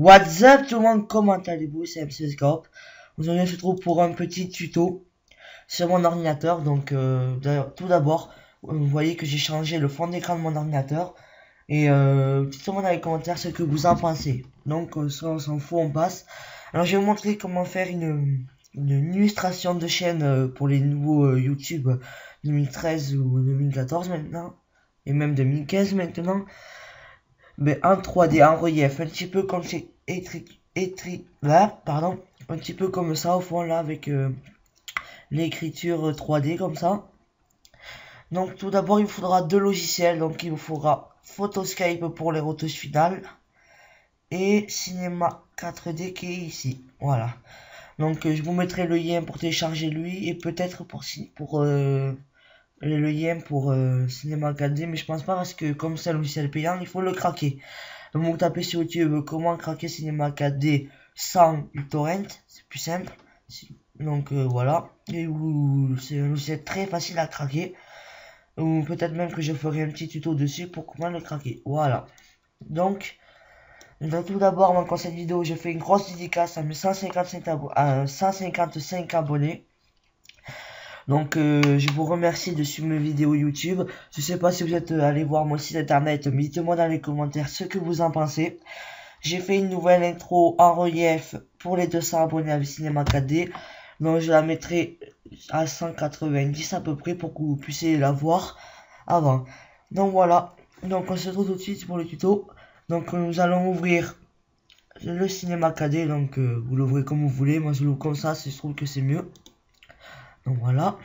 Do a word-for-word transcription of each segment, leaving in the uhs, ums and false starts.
What's up tout le monde, comment allez-vous? C'est M C Scorp. Aujourd'hui on se retrouve pour un petit tuto sur mon ordinateur. Donc euh, tout d'abord, vous voyez que j'ai changé le fond d'écran de mon ordinateur. Et euh, dites-moi dans les commentaires ce que vous en pensez. Donc euh, ça on s'en fout, on passe. Alors je vais vous montrer comment faire une, une illustration de chaîne euh, pour les nouveaux euh, YouTube deux mille treize ou deux mille quatorze maintenant. Et même deux mille quinze maintenant. Mais en trois D, en relief, un petit peu comme c'est écrit, écrit là, pardon, un petit peu comme ça au fond là avec euh, l'écriture trois D comme ça. Donc tout d'abord il vous faudra deux logiciels, donc il vous faudra Photoscape pour les retouches finales et Cinema quatre D qui est ici, voilà. Donc euh, je vous mettrai le lien pour télécharger lui et peut-être pour pour euh, le lien pour euh, Cinema quatre D, mais je pense pas parce que comme c'est un logiciel payant, il faut le craquer. Donc vous tapez sur YouTube comment craquer Cinema quatre D sans uTorrent, c'est plus simple. Donc euh, voilà, et c'est un logiciel très facile à craquer. Ou peut-être même que je ferai un petit tuto dessus pour comment le craquer. Voilà. Donc, donc tout d'abord, dans cette vidéo, je fais une grosse dédicace à mes cent cinquante-cinq, abo à cent cinquante-cinq abonnés. Donc euh, je vous remercie de suivre mes vidéos YouTube. Je sais pas si vous êtes allé voir mon site internet, mais dites-moi dans les commentaires ce que vous en pensez. J'ai fait une nouvelle intro en relief pour les deux cents abonnés avec Cinema quatre D. Donc je la mettrai à cent quatre-vingt-dix à peu près pour que vous puissiez la voir avant. Donc voilà. Donc on se retrouve tout de suite pour le tuto. Donc nous allons ouvrir le Cinema quatre D. Donc euh, vous l'ouvrez comme vous voulez. Moi je l'ouvre comme ça, je trouve que c'est mieux. Donc voilà.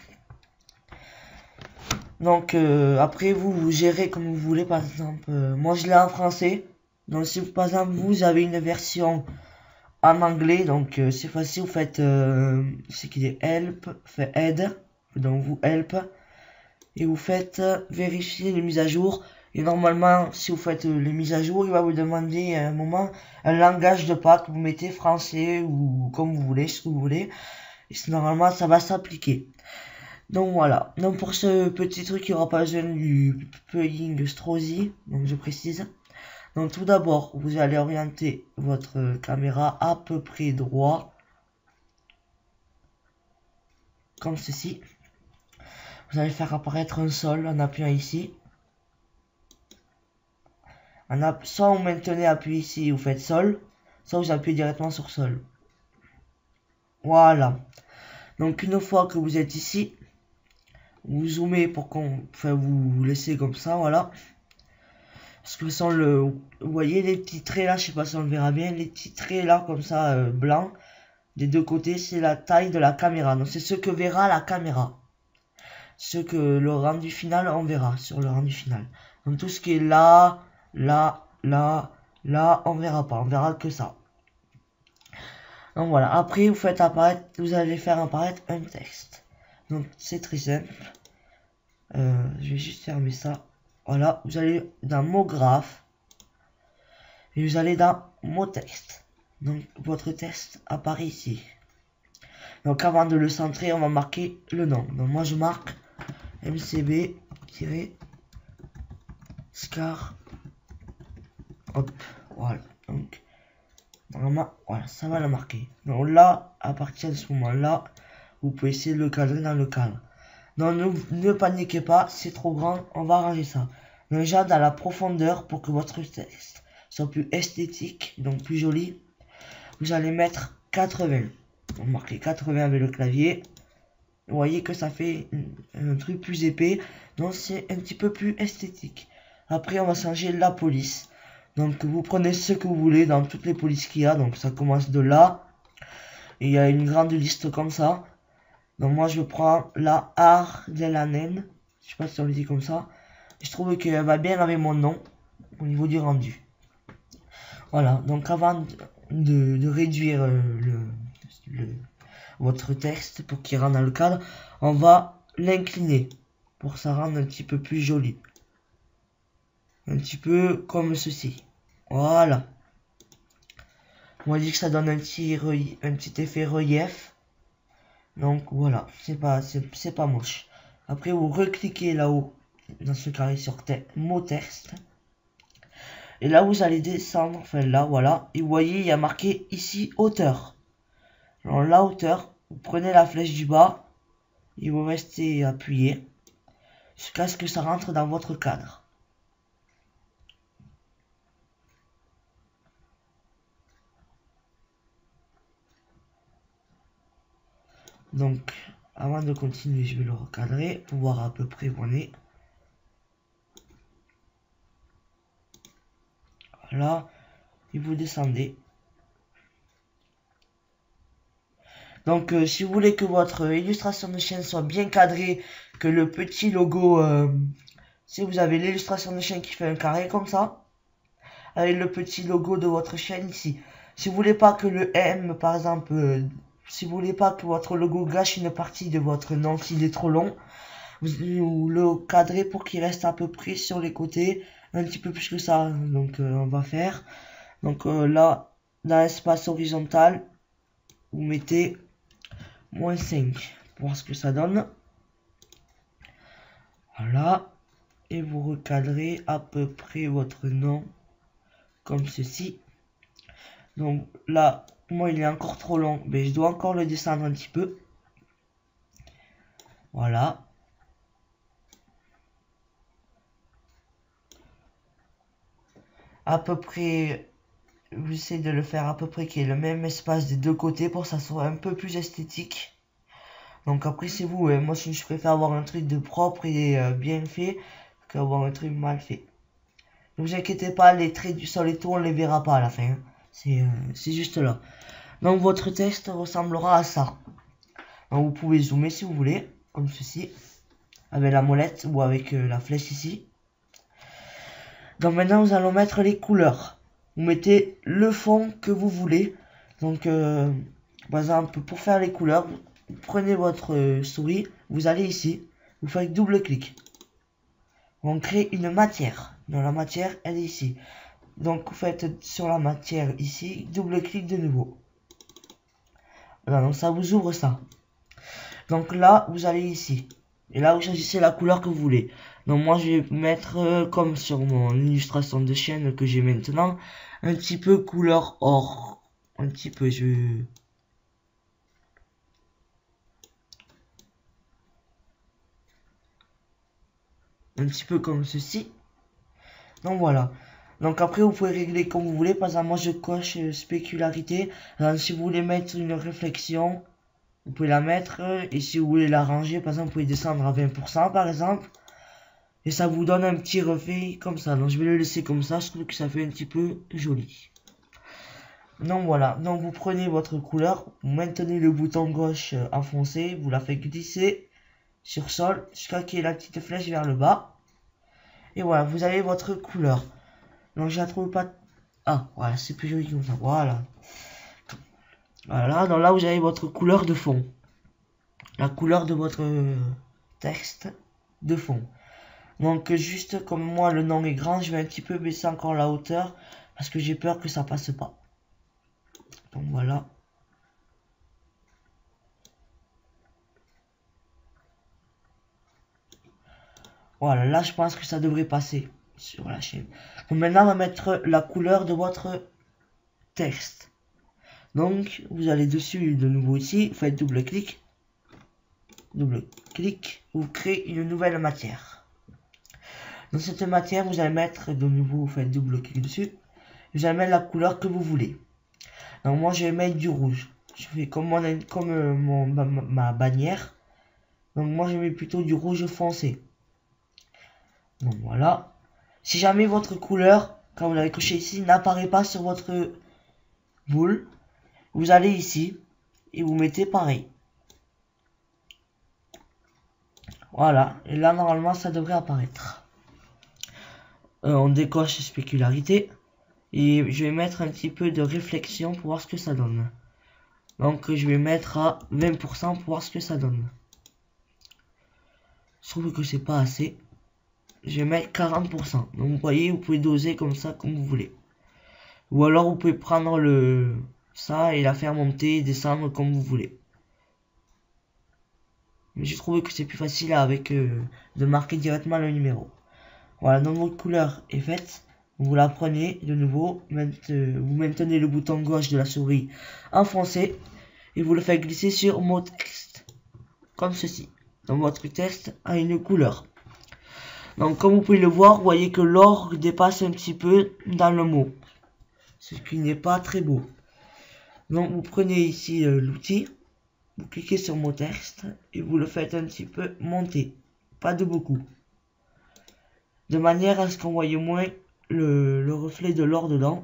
Donc euh, après vous, vous gérez comme vous voulez. Par exemple, euh, moi je l'ai en français. Donc si par exemple vous avez une version en anglais, donc euh, c'est facile, vous faites euh, ce qui est help, fait aide, donc vous help et vous faites euh, vérifier les mises à jour. Et normalement, si vous faites euh, les mises à jour, il va vous demander à un moment un langage de pack. Vous mettez français ou comme vous voulez, ce que vous voulez. Et normalement, ça va s'appliquer. Donc voilà. Donc pour ce petit truc, il n'y aura pas besoin du plugin Strozy. Donc je précise. Donc tout d'abord, vous allez orienter votre caméra à peu près droit. Comme ceci. Vous allez faire apparaître un sol en appuyant ici. En app soit vous maintenez appuyé ici, vous faites sol. Soit vous appuyez directement sur sol. Voilà. Donc une fois que vous êtes ici, vous zoomez pour qu'on, enfin vous, vous laissez comme ça, voilà. Parce que sans le, vous voyez les petits traits là, je sais pas si on le verra bien, les petits traits là comme ça euh, blancs des deux côtés, c'est la taille de la caméra. Donc c'est ce que verra la caméra. Ce que le rendu final on verra sur le rendu final. Donc tout ce qui est là, là, là, là, on verra pas, on verra que ça. Donc voilà. Après vous faites apparaître, vous allez faire apparaître un texte. Donc c'est très simple. Euh, je vais juste fermer ça. Voilà, vous allez dans mot graphe et vous allez dans mot texte. Donc votre texte apparaît ici. Donc avant de le centrer, on va marquer le nom. Donc moi je marque M C B-Scar. Hop, voilà. Donc normalement, voilà, ça va le marquer. Donc là, à partir de ce moment-là, vous pouvez essayer de le cadrer dans le cadre. Non, ne, ne paniquez pas, c'est trop grand, on va arranger ça. Déjà dans la profondeur, pour que votre texte soit plus esthétique, donc plus joli, vous allez mettre quatre-vingts. On marque les quatre-vingts avec le clavier. Vous voyez que ça fait un, un truc plus épais, donc c'est un petit peu plus esthétique. Après on va changer la police. Donc vous prenez ce que vous voulez dans toutes les polices qu'il y a, donc ça commence de là. Et il y a une grande liste comme ça. Donc moi je prends la Ardelanen, je sais pas si on le dit comme ça. Je trouve qu'elle va bien avec mon nom au niveau du rendu. Voilà, donc avant de, de réduire le, le, votre texte pour qu'il rentre dans le cadre, on va l'incliner pour que ça rende un petit peu plus joli. Un petit peu comme ceci. Voilà. On va dire que ça donne un petit, un petit effet relief. Donc voilà, c'est pas, c'est pas moche. Après vous recliquez là-haut, dans ce carré sur mot texte. Et là vous allez descendre, enfin là voilà, et vous voyez il y a marqué ici hauteur. Alors la hauteur, vous prenez la flèche du bas et vous restez appuyé jusqu'à ce que ça rentre dans votre cadre. Donc avant de continuer, je vais le recadrer pour voir à peu près où on est. Voilà, et vous descendez. Donc euh, si vous voulez que votre illustration de chaîne soit bien cadrée, que le petit logo, euh, si vous avez l'illustration de chaîne qui fait un carré comme ça, avec le petit logo de votre chaîne ici. Si vous voulez pas que le M, par exemple, euh, si vous voulez pas que votre logo gâche une partie de votre nom s'il est trop long, vous, vous le cadrez pour qu'il reste à peu près sur les côtés, un petit peu plus que ça. Donc euh, on va faire. Donc euh, là, dans l'espace horizontal, vous mettez moins cinq pour voir ce que ça donne. Voilà. Et vous recadrez à peu près votre nom comme ceci. Donc là, moi il est encore trop long, mais je dois encore le descendre un petit peu. Voilà. À peu près, j'essaie de le faire à peu près qu'il y ait le même espace des deux côtés pour que ça soit un peu plus esthétique. Donc après c'est vous, hein. Moi je préfère avoir un truc de propre et euh, bien fait qu'avoir un truc mal fait. Ne vous inquiétez pas, les traits du sol et tout on les verra pas à la fin, hein. C'est euh, juste là. Donc votre texte ressemblera à ça. Donc vous pouvez zoomer si vous voulez, comme ceci, avec la molette ou avec euh, la flèche ici. Donc maintenant nous allons mettre les couleurs. Vous mettez le fond que vous voulez. Donc euh, par exemple pour faire les couleurs, vous prenez votre euh, souris, vous allez ici, vous faites double clic. On crée une matière. Dans la matière, elle est ici. Donc vous faites sur la matière ici, double clic de nouveau. Voilà, donc ça vous ouvre ça. Donc là, vous allez ici. Et là, vous choisissez la couleur que vous voulez. Donc moi, je vais mettre, euh, comme sur mon illustration de chaîne que j'ai maintenant, un petit peu couleur or. Un petit peu, je... Un petit peu comme ceci. Donc voilà. Donc après, vous pouvez régler comme vous voulez. Par exemple, moi, je coche euh, spécularité. Alors, si vous voulez mettre une réflexion, vous pouvez la mettre. Et si vous voulez l'arranger, par exemple, vous pouvez descendre à vingt pour cent, par exemple. Et ça vous donne un petit reflet comme ça. Donc je vais le laisser comme ça. Je trouve que ça fait un petit peu joli. Donc voilà. Donc vous prenez votre couleur. Vous maintenez le bouton gauche enfoncé. Vous la faites glisser sur sol jusqu'à qu'il y ait la petite flèche vers le bas. Et voilà. Vous avez votre couleur. Donc je la trouve pas... Ah voilà. C'est plus joli comme ça. Voilà. Voilà. Donc là vous avez votre couleur de fond. La couleur de votre texte de fond. Donc juste comme moi le nom est grand, je vais un petit peu baisser encore la hauteur parce que j'ai peur que ça passe pas. Donc voilà. Voilà, là je pense que ça devrait passer sur la chaîne. Donc maintenant on va mettre la couleur de votre texte. Donc vous allez dessus de nouveau ici, vous faites double clic. Double clic, vous créez une nouvelle matière. Dans cette matière, vous allez mettre de nouveau, vous faites double clic dessus. Vous allez mettre la couleur que vous voulez. Donc moi je vais mettre du rouge. Je fais comme, mon, comme euh, mon, ma, ma bannière. Donc moi je mets plutôt du rouge foncé. Donc voilà. Si jamais votre couleur, quand vous l'avez coché ici, n'apparaît pas sur votre boule, vous allez ici et vous mettez pareil. Voilà. Et là normalement ça devrait apparaître. Euh, on décoche spécularité. Et je vais mettre un petit peu de réflexion pour voir ce que ça donne. Donc je vais mettre à vingt pour cent pour voir ce que ça donne. Je trouve que c'est pas assez. Je vais mettre quarante pour cent. Donc vous voyez, vous pouvez doser comme ça, comme vous voulez. Ou alors vous pouvez prendre le ça et la faire monter et descendre comme vous voulez. Mais j'ai trouvé que c'est plus facile avec euh, de marquer directement le numéro. Voilà, donc votre couleur est faite. Vous la prenez de nouveau, vous maintenez le bouton gauche de la souris enfoncé et vous le faites glisser sur mot texte, comme ceci. Donc votre texte a une couleur. Donc comme vous pouvez le voir, vous voyez que l'or dépasse un petit peu dans le mot, ce qui n'est pas très beau. Donc vous prenez ici euh, l'outil, vous cliquez sur mot texte et vous le faites un petit peu monter, pas de beaucoup, de manière à ce qu'on voie moins le, le reflet de l'or dedans.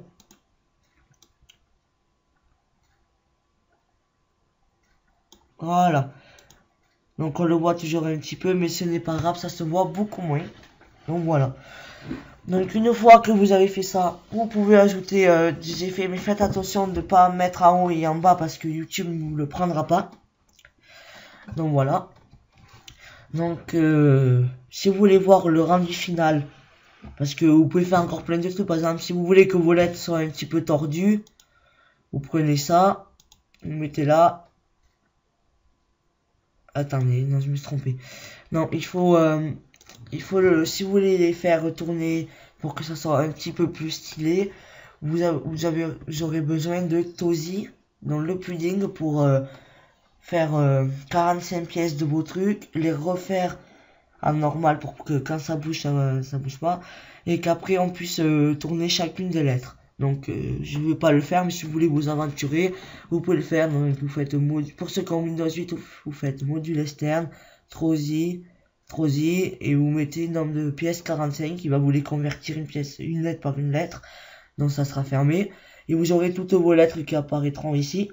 Voilà. Donc on le voit toujours un petit peu, mais ce n'est pas grave, ça se voit beaucoup moins. Donc voilà. Donc une fois que vous avez fait ça, vous pouvez ajouter euh, des effets, mais faites attention de ne pas mettre en haut et en bas parce que YouTube ne vous le prendra pas. Donc voilà. Donc euh, si vous voulez voir le rendu final, parce que vous pouvez faire encore plein de trucs, par exemple si vous voulez que vos lettres soient un petit peu tordues, vous prenez ça, vous mettez là. Attendez, non je me suis trompé. Non, il faut, euh, il faut le, si vous voulez les faire retourner pour que ça soit un petit peu plus stylé, vous avez, vous avez, vous aurez besoin de Tozy, donc le pudding pour euh, faire euh, quarante-cinq pièces de vos trucs, les refaire à normal pour que quand ça bouge, ça, ça bouge pas, et qu'après on puisse euh, tourner chacune des lettres. Donc euh, je ne veux pas le faire, mais si vous voulez vous aventurer, vous pouvez le faire. Donc vous faites mod pour ceux qui ont Windows huit, vous faites module externe, Trozy, Trozy, et vous mettez nombre de pièces quarante-cinq qui va vous les convertir une pièce, une lettre par une lettre. Donc ça sera fermé. Et vous aurez toutes vos lettres qui apparaîtront ici.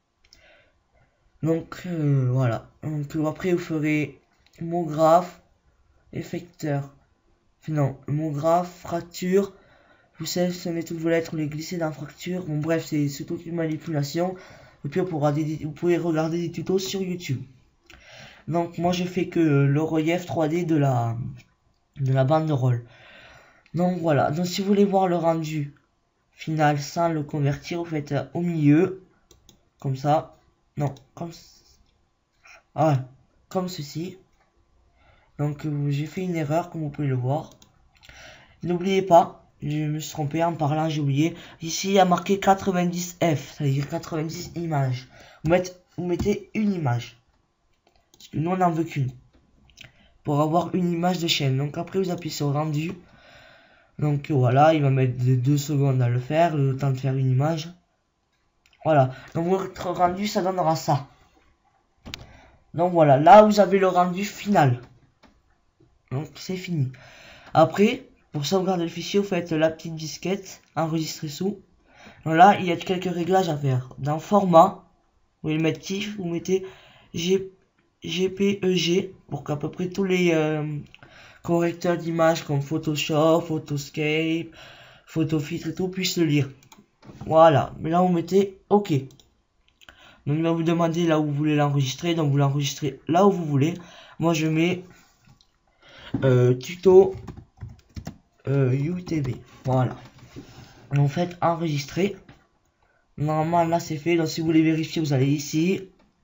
Donc euh, voilà. Donc après vous ferez mot graphe, effecteur, non, mot graphe, fracture. Vous sélectionnez toutes vos lettres, vous les glissez dans fracture. Bon bref, c'est toute une manipulation. Et puis on pourra des, vous pouvez regarder des tutos sur YouTube. Donc moi je fais que le relief trois D de la de la banderole. Donc voilà. Donc si vous voulez voir le rendu final sans le convertir, vous faites au milieu, comme ça. Non, comme ah, comme ceci. Donc euh, j'ai fait une erreur comme vous pouvez le voir. N'oubliez pas. Je me suis trompé en parlant, j'ai oublié. Ici, il y a marqué quatre-vingt-dix F, c'est-à-dire quatre-vingt-dix images. Vous mettez, vous mettez une image. Parce que nous, on n'en veut qu'une. Pour avoir une image de chaîne. Donc après, vous appuyez sur rendu. Donc voilà, il va mettre deux secondes à le faire, le temps de faire une image. Voilà. Donc votre rendu, ça donnera ça. Donc voilà, là, vous avez le rendu final. Donc c'est fini. Après... pour sauvegarder le fichier, vous faites la petite disquette, enregistrer sous. Donc là, il y a quelques réglages à faire. Dans format, vous pouvez mettre T I F, vous mettez G P E G pour qu'à peu près tous les euh, correcteurs d'images comme Photoshop, Photoscape, Photofiltre et tout puissent le lire. Voilà, mais là vous mettez OK. Donc là vous demandez là où vous voulez l'enregistrer, donc vous l'enregistrez là où vous voulez. Moi je mets euh, tuto Euh, U T B, voilà. Et en fait enregistrer. Normalement là c'est fait. Donc si vous voulez vérifier, vous allez ici.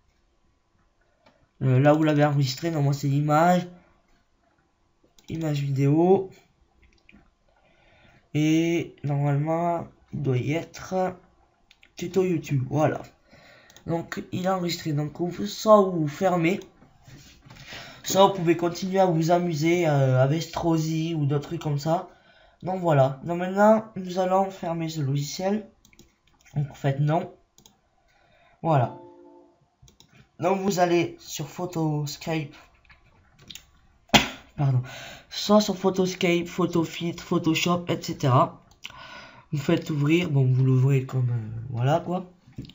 Euh, là vous l'avez enregistré. Normalement c'est l'image, image vidéo. Et normalement il doit y être tuto YouTube. Voilà. Donc il est enregistré. Donc soit vous fermez, soit vous pouvez continuer à vous amuser euh, avec Strozy ou d'autres trucs comme ça. Donc voilà. Donc maintenant nous allons fermer ce logiciel. Donc vous faites non. Voilà. Donc vous allez sur Photoscape. Pardon. Soit sur Photoscape, Photofiltre, Photoshop, et cetera. Vous faites ouvrir. Bon, vous l'ouvrez comme euh, voilà quoi.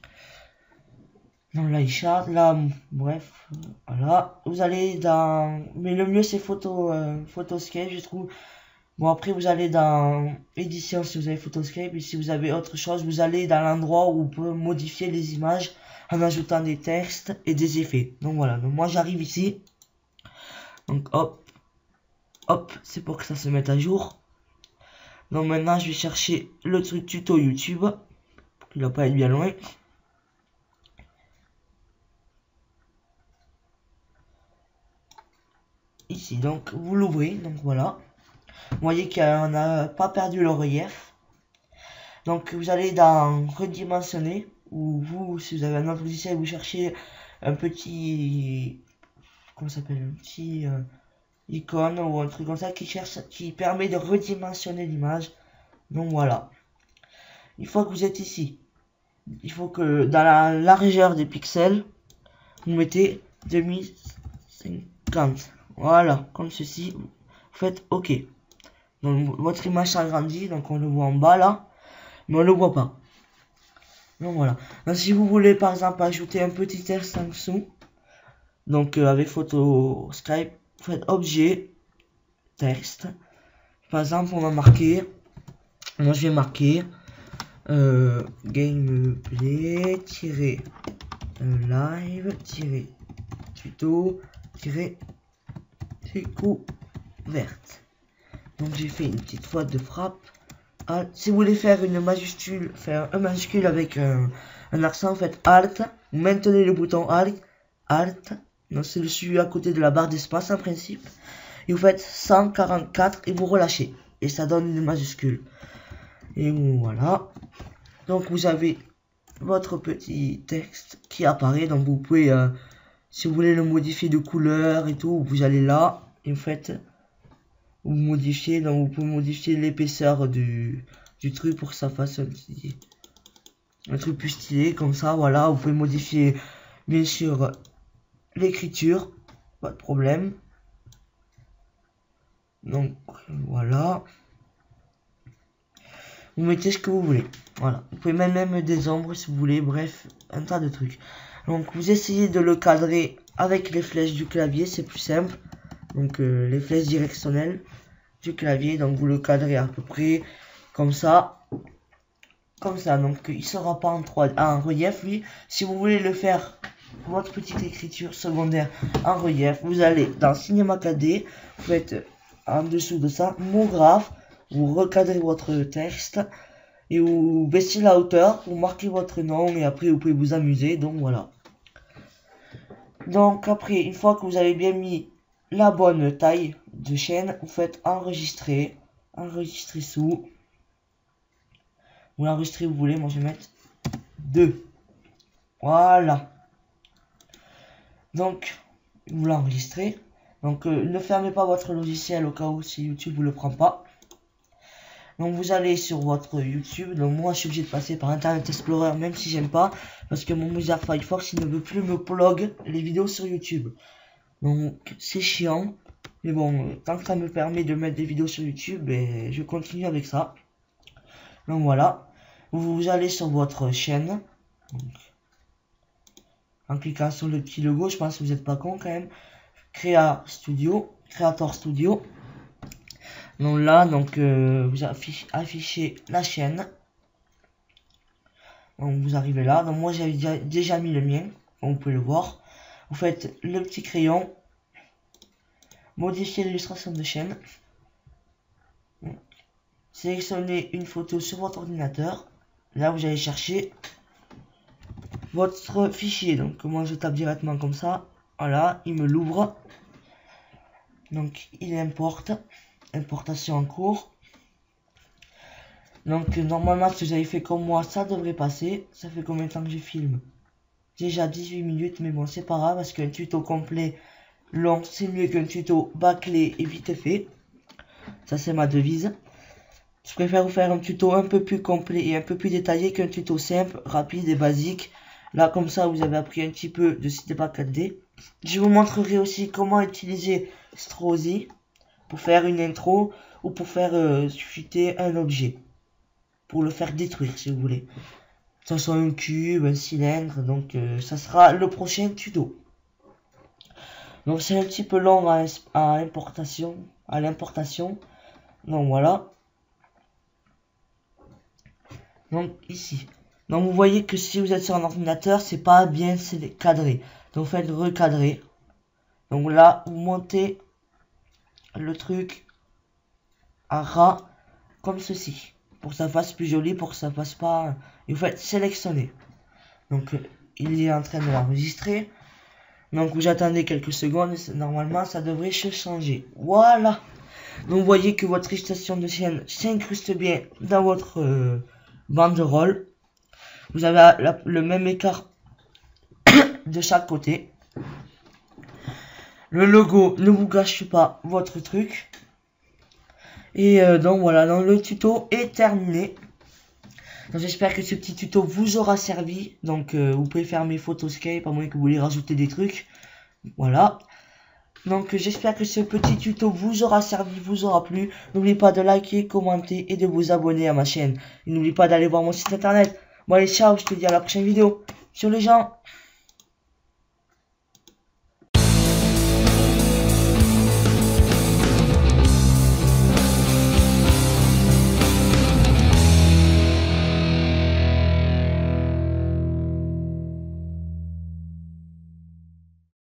Donc là il charge. Là, bref. Voilà. Vous allez dans. Mais le mieux c'est photo, euh, Photoscape, je trouve. Bon après vous allez dans édition si vous avez Photoscape, et si vous avez autre chose, vous allez dans l'endroit où vous pouvez modifier les images en ajoutant des textes et des effets. Donc voilà, donc moi j'arrive ici. Donc hop, hop, c'est pour que ça se mette à jour. Donc maintenant je vais chercher le truc tuto YouTube, pour qu'il ne va pas être bien loin. Ici, donc vous l'ouvrez, donc voilà. Vous voyez qu'on n'a pas perdu le relief. Donc vous allez dans redimensionner, ou vous, si vous avez un autre logiciel, vous cherchez un petit, comment ça s'appelle, un petit euh, icône ou un truc comme ça qui cherche, qui permet de redimensionner l'image. Donc voilà. Une fois que vous êtes ici, il faut que dans la largeur des pixels, vous mettez deux mille cinquante. Voilà, comme ceci. Vous faites OK. Donc votre image s'agrandit, donc on le voit en bas là, mais on le voit pas. Donc voilà. Donc, si vous voulez par exemple ajouter un petit texte en dessous, donc euh, avec Photo Skype, vous faites objet, texte. Par exemple, on va marquer, moi je vais marquer euh, gameplay tirer live tirer tuto tirer découverte. Donc j'ai fait une petite faute de frappe. Alt. Si vous voulez faire une majuscule, faire un majuscule avec un, un accent, faites Alt. Vous maintenez le bouton Alt. Alt. Donc c'est le celui à côté de la barre d'espace en principe. Et vous faites cent quarante-quatre et vous relâchez. Et ça donne une majuscule. Et voilà. Donc vous avez votre petit texte qui apparaît. Donc vous pouvez, euh, si vous voulez le modifier de couleur et tout, vous allez là et vous faites, vous modifiez. Donc vous pouvez modifier l'épaisseur du, du truc pour que ça fasse un petit, un truc plus stylé comme ça. Voilà, vous pouvez modifier bien sûr l'écriture, pas de problème. Donc voilà. Vous mettez ce que vous voulez. Voilà. Vous pouvez même mettre des ombres si vous voulez. Bref, un tas de trucs. Donc vous essayez de le cadrer avec les flèches du clavier. C'est plus simple. Donc euh, les flèches directionnelles du clavier. Donc vous le cadrez à peu près comme ça. Comme ça. Donc il sera pas en trois D, en relief. Oui. Si vous voulez le faire, votre petite écriture secondaire en relief, vous allez dans Cinema quatre D. Vous faites en dessous de ça mot graphe. Vous recadrez votre texte et vous baissez la hauteur, vous marquez votre nom et après vous pouvez vous amuser. Donc voilà. Donc après, une fois que vous avez bien mis la bonne taille de chaîne, vous faites enregistrer, enregistrer sous. Vous l'enregistrez, vous voulez, moi je vais mettre deux. Voilà. Donc vous l'enregistrez. Donc euh, ne fermez pas votre logiciel au cas où si YouTube vous le prend pas. Donc vous allez sur votre YouTube. Donc moi je suis obligé de passer par Internet Explorer même si j'aime pas. Parce que mon Mozilla Firefox il ne veut plus me plug les vidéos sur YouTube. Donc c'est chiant. Mais bon, tant que ça me permet de mettre des vidéos sur YouTube, et je continue avec ça. Donc voilà. Vous allez sur votre chaîne. Donc, en cliquant sur le petit logo, je pense que vous n'êtes pas con quand même. Créa Studio. Creator Studio. Donc là, donc euh, vous affichez, affichez la chaîne. Donc vous arrivez là. Donc moi j'avais déjà, déjà mis le mien, comme vous pouvez le voir. Vous faites le petit crayon, modifier l'illustration de chaîne, sélectionnez une photo sur votre ordinateur. Là vous allez chercher votre fichier. Donc moi je tape directement comme ça. Voilà, il me l'ouvre. Donc il importe. Importation en cours. Donc normalement si vous avez fait comme moi ça devrait passer. Ça fait combien de temps que je filme? Déjà dix-huit minutes, mais bon c'est pas grave parce qu'un tuto complet long c'est mieux qu'un tuto bâclé et vite fait. Ça c'est ma devise. Je préfère vous faire un tuto un peu plus complet et un peu plus détaillé qu'un tuto simple, rapide et basique. Là comme ça vous avez appris un petit peu de Cinema quatre D. Je vous montrerai aussi comment utiliser Strozy pour faire une intro ou pour faire euh, chuter un objet, pour le faire détruire si vous voulez, que ce soit un cube, un cylindre. Donc euh, ça sera le prochain tuto. Donc c'est un petit peu long à, à importation, à l'importation. Donc voilà. Donc ici, donc vous voyez que si vous êtes sur un ordinateur, c'est pas bien cadré. Donc vous faites recadrer. Donc là vous montez le truc à ras comme ceci pour que ça fasse plus joli, pour que ça fasse pas, et vous faites sélectionner. Donc euh, il est en train de l'enregistrer. Donc vous attendez quelques secondes et normalement ça devrait se changer. Voilà. Donc vous voyez que votre extension de chaîne s'incruste bien dans votre euh, banderole. Vous avez la, la, le même écart de chaque côté. Le logo ne vous gâche pas votre truc. Et euh, donc voilà, donc le tuto est terminé. Donc j'espère que ce petit tuto vous aura servi. Donc euh, vous pouvez fermer Photoscape à moins que vous voulez rajouter des trucs. Voilà. Donc j'espère que ce petit tuto vous aura servi, vous aura plu. N'oubliez pas de liker, commenter et de vous abonner à ma chaîne. Et n'oubliez pas d'aller voir mon site internet. Bon allez, ciao, je te dis à la prochaine vidéo. Ciao les gens.